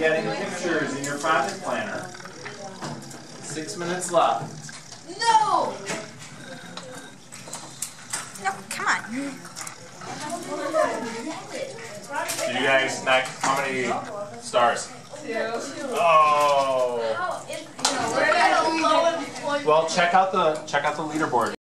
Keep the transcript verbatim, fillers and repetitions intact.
getting pictures in your project planner. Six minutes left. No! No, come on. Did you guys not, how many stars? Two. Oh. Well, Well, check out the check out the leaderboard.